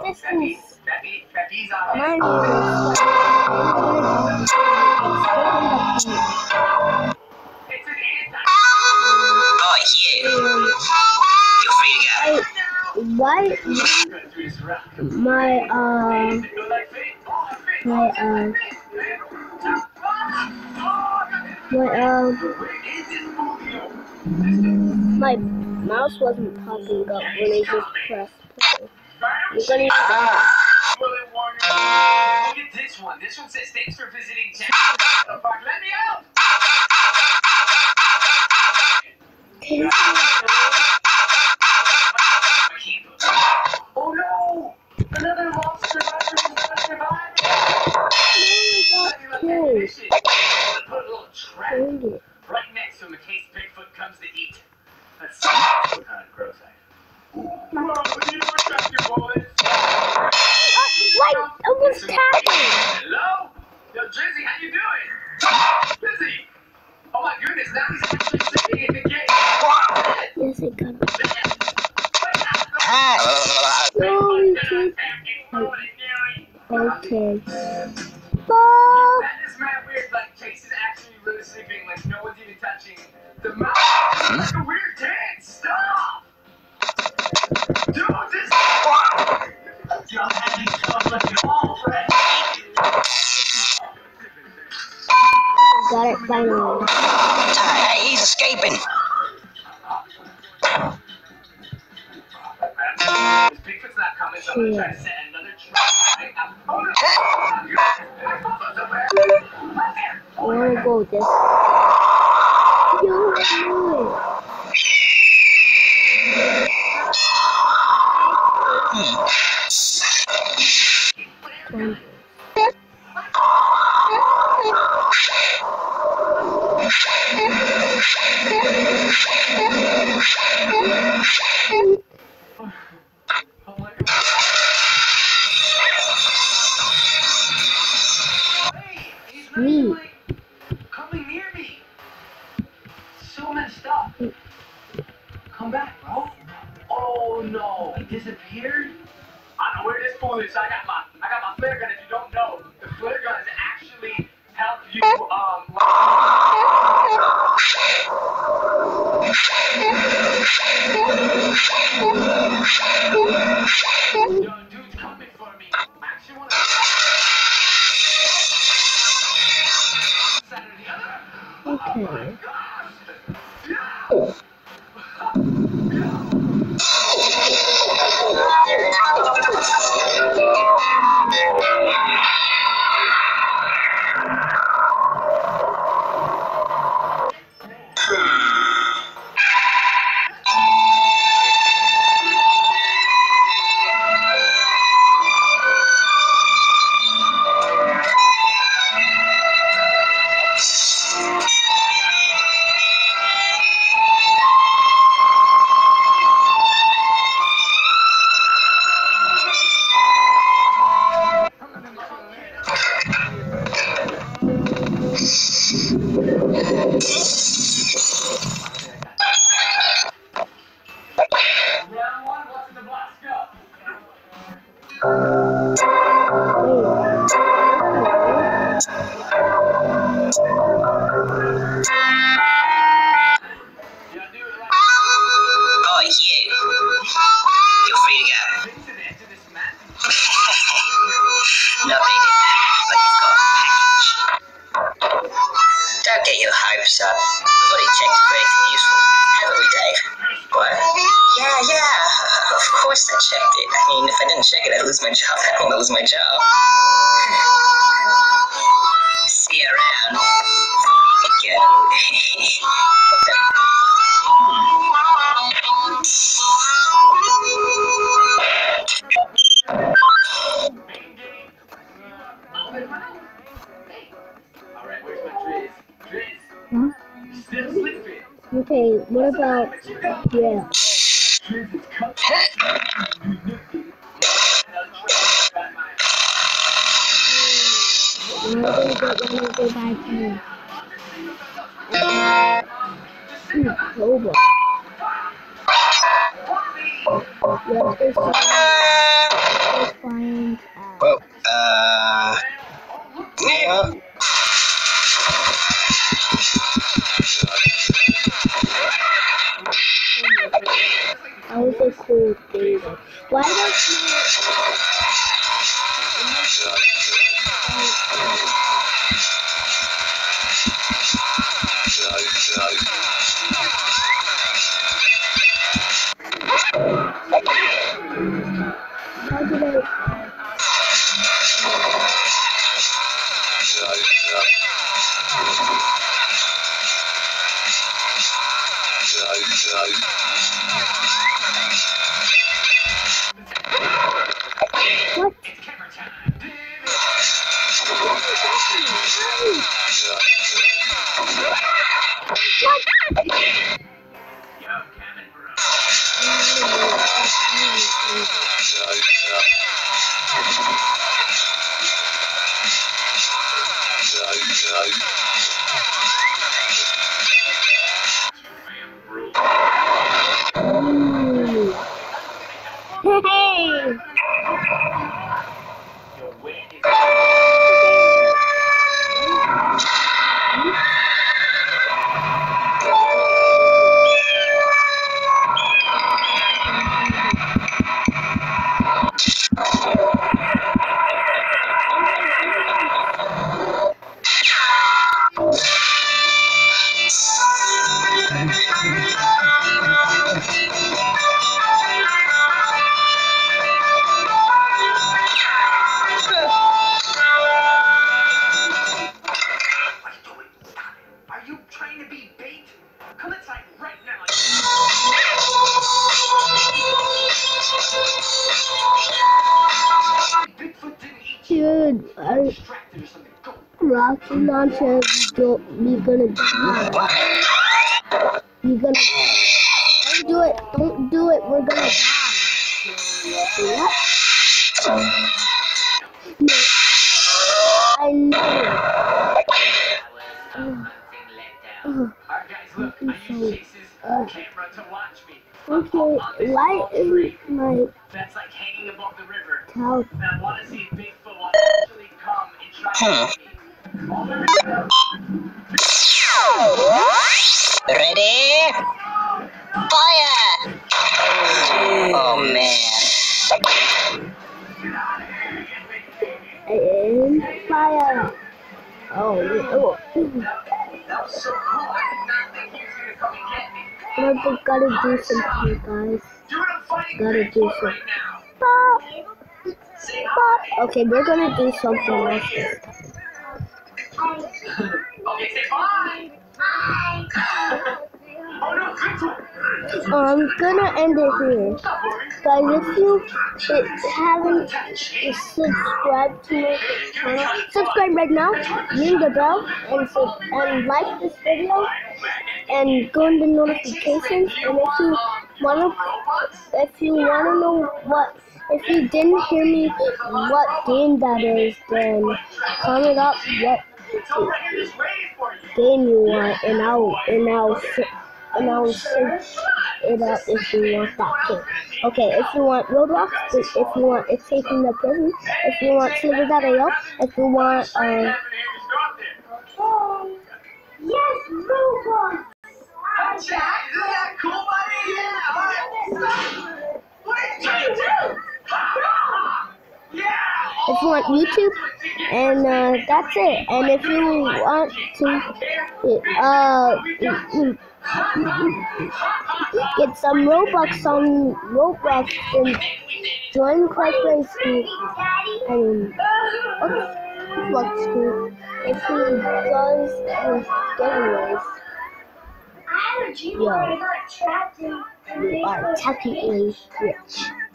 this is my name Oh, you. You're free to go. What? My mouse wasn't popping up when I just pressed play. You're gonna Look at this one. This one says, thanks for visiting Town Park. Let me out! Oh no! Another monster surviving! Put a little trap right next to him in case Bigfoot comes to eat. That's what kind of gross Wait, almost tapped me. Hello? Yo, Drizzy, how you doing? Drizzy! Oh my goodness, now he's actually sitting in the gate. Yes, it got me. Okay. Ball. That is mad weird, like Chase is actually really sleeping, like no one's even touching the mouse. It's like a weird dance, stop! Dude, this You're having fun with your old friend. Got it finally. Hey, he's escaping. Bigfoot's not coming, so I'm gonna try to set another trap. I wanna go this. Me. Coming near me. So messed up. Come back, bro. Oh no, he disappeared. I know where this fool is. I got my flare gun. If you don't know, the flare gun is actually help you Yo, dude's coming for me. I actually want to. Okay. Don't get your hopes up. We've already checked for anything useful, haven't we, Dave? What? Yeah. Of course I checked it. I mean, if I didn't check it, I'd lose my job. I don't want to lose my job. See you around. Go. Alright, where's my Driz? Driz? Huh? Still sleeping. Okay, what about, yeah. I'm gonna go back to October. Yes, there's Why don't you? How did I? What? Hey! Are you trying to be bait? Come inside right now. Bigfoot didn't eat you. Dude, Distracted or something. Go. rocket launcher, you're gonna die. You're gonna die. Don't do it. Don't do it. We're gonna die. What? No. I know. Alright guys, look, I use Chase's camera to watch me. Okay, why is my That's like hanging above the river. cow? And I want to see if Bigfoot will actually come and try to eat me. All the Ready? Fire! Oh man. And fire. Oh, yeah. Oh. That was so cool. I did not think he was going to come and get me. But we gotta do something, guys. Dude, I'm fighting Gotta do Bigfoot something. right now. Say hi. Okay, we're gonna do something else this time. Okay, say bye. Oh no, Bigfoot. I'm gonna end it here. Stop worrying. Guys, if you haven't subscribed to my channel, subscribe right now, ring the bell, and like this video, and go in the notifications. And if you wanna know what, if you didn't hear me what game that is, then comment up what game you want, and I'll search it up if you want that game. Okay, if you want Roblox, if you want Escaping the Prison, if you want Slither.io, if you want yes, Roblox. Isn't that cool, buddy? Yeah, alright. What are you trying to do? Yeah! If you want YouTube, and that's it. And if you want to get some Robux on Roblox, then join Cosplay School and Roblox School if he does his giveaways. Yo, you are technically rich.